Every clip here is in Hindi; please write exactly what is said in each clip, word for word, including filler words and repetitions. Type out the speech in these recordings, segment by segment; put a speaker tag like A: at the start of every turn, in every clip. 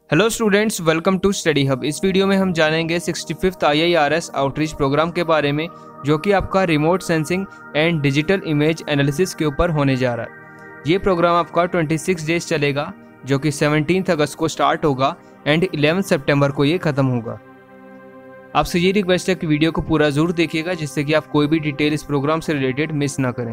A: Hello students, welcome to study hub. इस वीडियो में हम जानेंगे sixty fifth I I R S outreach program के बारे में, जो कि आपका remote sensing and digital image analysis के ऊपर होने जा रहा है। ये प्रोग्राम आपका छब्बीस डेज चलेगा, जो कि सत्रह अगस्त को स्टार्ट होगा एंड ग्यारह सितंबर को ये ख़त्म होगा। आपसे ये रिक्वेस्ट है कि वीडियो को पूरा ज़रूर देखिएगा, जिससे कि आप कोई भी डिटेल इस प्रोग्राम से रिलेटेड मिस ना करें।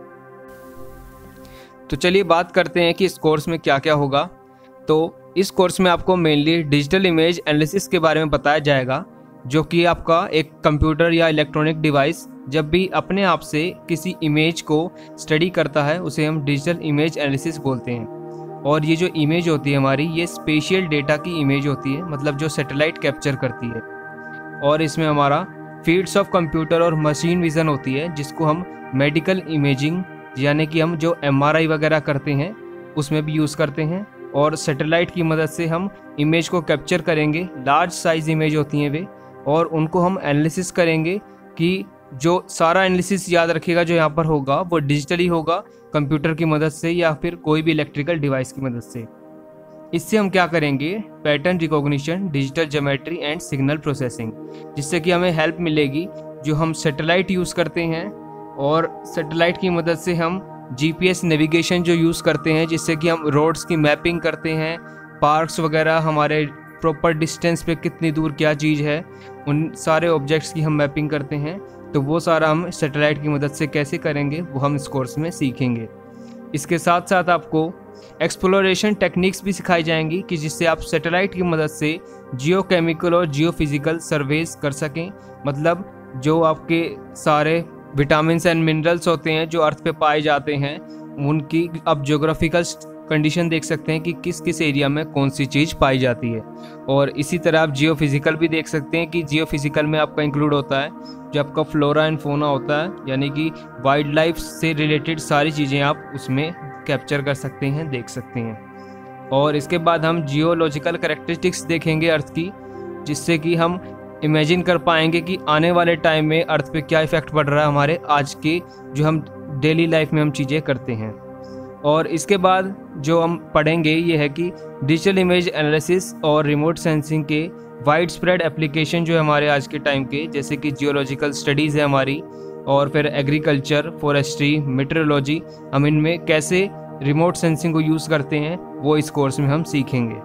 A: तो चलिए बात करते हैं कि इस कोर्स में क्या क्या होगा। तो इस कोर्स में आपको मेनली डिजिटल इमेज एनालिसिस के बारे में बताया जाएगा, जो कि आपका एक कंप्यूटर या इलेक्ट्रॉनिक डिवाइस जब भी अपने आप से किसी इमेज को स्टडी करता है, उसे हम डिजिटल इमेज एनालिसिस बोलते हैं। और ये जो इमेज होती है हमारी, ये स्पेशियल डेटा की इमेज होती है, मतलब जो सैटेलाइट कैप्चर करती है। और इसमें हमारा फील्ड्स ऑफ कंप्यूटर और मशीन विज़न होती है, जिसको हम मेडिकल इमेजिंग यानी कि हम जो एम आर आई वगैरह करते हैं उसमें भी यूज़ करते हैं। और सैटेलाइट की मदद से हम इमेज को कैप्चर करेंगे, लार्ज साइज़ इमेज होती हैं वे, और उनको हम एनालिसिस करेंगे कि जो सारा एनालिसिस याद रखिएगा जो यहाँ पर होगा वो डिजिटली होगा, कंप्यूटर की मदद से या फिर कोई भी इलेक्ट्रिकल डिवाइस की मदद से। इससे हम क्या करेंगे, pattern recognition, digital geometry and signal processing, जिससे कि हमें हेल्प मिलेगी। जो हम सैटेलाइट यूज़ करते हैं और सैटेलाइट की मदद से हम जी पी एस नेविगेशन जो यूज़ करते हैं, जिससे कि हम रोड्स की मैपिंग करते हैं, पार्क्स वगैरह, हमारे प्रॉपर डिस्टेंस पे कितनी दूर क्या चीज़ है, उन सारे ऑब्जेक्ट्स की हम मैपिंग करते हैं। तो वो सारा हम सैटेलाइट की मदद से कैसे करेंगे वो हम इस कोर्स में सीखेंगे। इसके साथ साथ आपको एक्सप्लोरेशन टेक्निक्स भी सिखाई जाएंगी कि जिससे आप सैटेलाइट की मदद से जियो केमिकल और जियो फिजिकल सर्वेस कर सकें। मतलब जो आपके सारे विटामिन्स एंड मिनरल्स होते हैं जो अर्थ पे पाए जाते हैं, उनकी आप ज्योग्राफिकल कंडीशन देख सकते हैं कि किस किस एरिया में कौन सी चीज़ पाई जाती है। और इसी तरह आप जियो फिजिकल भी देख सकते हैं कि जियो फिजिकल में आपका इंक्लूड होता है जो आपका फ्लोरा एंड फोना होता है, यानी कि वाइल्ड लाइफ से रिलेटेड सारी चीज़ें आप उसमें कैप्चर कर सकते हैं, देख सकते हैं। और इसके बाद हम जियोलॉजिकल कैरेक्टरिस्टिक्स देखेंगे अर्थ की, जिससे कि हम इमेजिन कर पाएंगे कि आने वाले टाइम में अर्थ पे क्या इफ़ेक्ट पड़ रहा है हमारे आज के जो हम डेली लाइफ में हम चीज़ें करते हैं। और इसके बाद जो हम पढ़ेंगे ये है कि डिजिटल इमेज एनालिसिस और रिमोट सेंसिंग के वाइड स्प्रेड एप्लीकेशन जो है हमारे आज के टाइम के, जैसे कि जियोलॉजिकल स्टडीज़ है हमारी, और फिर एग्रीकल्चर, फॉरेस्ट्री, मेट्रोलॉजी, हम इनमें कैसे रिमोट सेंसिंग को यूज़ करते हैं वो इस कोर्स में हम सीखेंगे।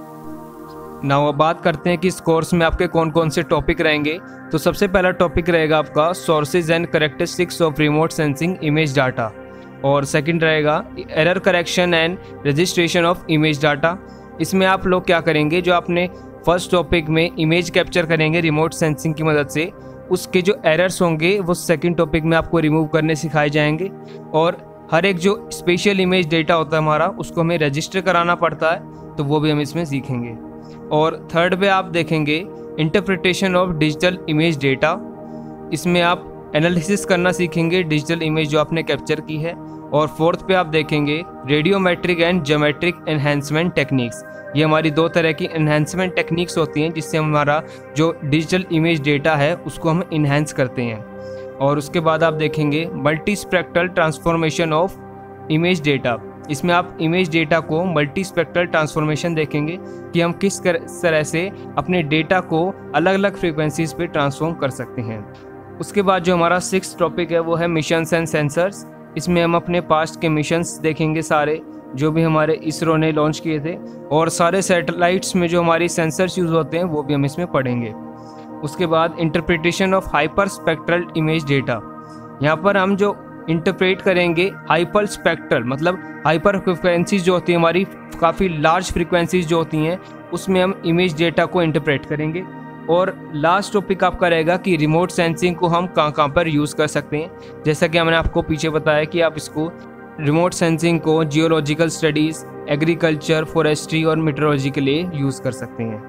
A: नाउ अब बात करते हैं कि इस कोर्स में आपके कौन कौन से टॉपिक रहेंगे। तो सबसे पहला टॉपिक रहेगा आपका sources and characteristics of remote sensing image data, और सेकंड रहेगा error correction and registration of image data. इसमें आप लोग क्या करेंगे, जो आपने फर्स्ट टॉपिक में इमेज कैप्चर करेंगे रिमोट सेंसिंग की मदद से, उसके जो एरर्स होंगे वो सेकंड टॉपिक में आपको रिमूव करने सिखाए जाएंगे। और हर एक जो स्पेशल इमेज डेटा होता है हमारा, उसको हमें रजिस्टर कराना पड़ता है, तो वो भी हम इसमें सीखेंगे। और थर्ड पे आप देखेंगे interpretation of digital image data. इसमें आप एनालिसिस करना सीखेंगे डिजिटल इमेज जो आपने कैप्चर की है। और फोर्थ पे आप देखेंगे radiometric and geometric enhancement techniques. ये हमारी दो तरह की एनहेंसमेंट टेक्निक्स होती हैं, जिससे हमारा जो डिजिटल इमेज डेटा है उसको हम इन्हेंस करते हैं। और उसके बाद आप देखेंगे multispectral transformation of image data. इसमें आप इमेज डेटा को मल्टी स्पेक्ट्रल ट्रांसफॉर्मेशन देखेंगे कि हम किस तरह से अपने डेटा को अलग अलग फ्रीक्वेंसीज पे ट्रांसफॉर्म कर सकते हैं। उसके बाद जो हमारा सिक्स टॉपिक है वो है मिशंस एंड सेंसर्स। इसमें हम अपने पास्ट के मिशंस देखेंगे, सारे जो भी हमारे इसरो ने लॉन्च किए थे, और सारे सैटेलाइट्स में जो हमारी सेंसर्स यूज़ होते हैं वो भी हम इसमें पढ़ेंगे। उसके बाद interpretation of hyperspectral image data. यहाँ पर हम जो इंटरप्रेट करेंगे हाइपर स्पेक्ट्रल, मतलब हाइपर फ्रिक्वेंसीज जो होती है हमारी, काफ़ी लार्ज फ्रिक्वेंसीज जो होती हैं, उसमें हम इमेज डेटा को इंटरप्रेट करेंगे। और लास्ट टॉपिक आपका रहेगा कि रिमोट सेंसिंग को हम कहाँ कहाँ पर यूज़ कर सकते हैं। जैसा कि मैंने आपको पीछे बताया कि आप इसको रिमोट सेंसिंग को जियोलॉजिकल स्टडीज़, एग्रीकल्चर, फॉरेस्ट्री और मेट्रोलॉजी के लिए यूज़ कर सकते हैं।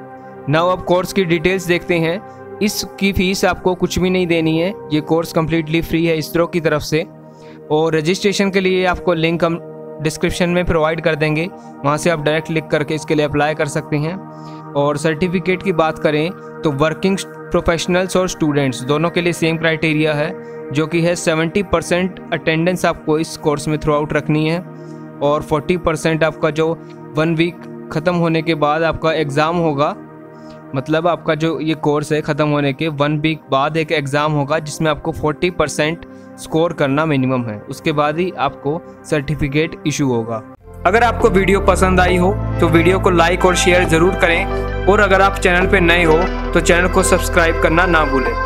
A: नाउ अब कोर्स की डिटेल्स देखते हैं। इसकी फ़ीस आपको कुछ भी नहीं देनी है, ये कोर्स कम्प्लीटली फ्री है इसरो की तरफ से। और रजिस्ट्रेशन के लिए आपको लिंक हम डिस्क्रिप्शन में प्रोवाइड कर देंगे, वहाँ से आप डायरेक्ट क्लिक करके इसके लिए अप्लाई कर सकते हैं। और सर्टिफिकेट की बात करें तो वर्किंग प्रोफेशनल्स और स्टूडेंट्स दोनों के लिए सेम क्राइटेरिया है, जो कि है सेवेंटी परसेंट अटेंडेंस आपको इस कोर्स में थ्रू आउट रखनी है, और फोर्टी परसेंट आपका जो वन वीक ख़त्म होने के बाद आपका एग्ज़ाम होगा, मतलब आपका जो ये कोर्स है ख़त्म होने के वन वीक बाद एक एग्ज़ाम होगा जिसमें आपको फोर्टी परसेंट स्कोर करना मिनिमम है। उसके बाद ही आपको सर्टिफिकेट इशू होगा। अगर आपको वीडियो पसंद आई हो तो वीडियो को लाइक और शेयर ज़रूर करें, और अगर आप चैनल पर नए हो तो चैनल को सब्सक्राइब करना ना भूलें।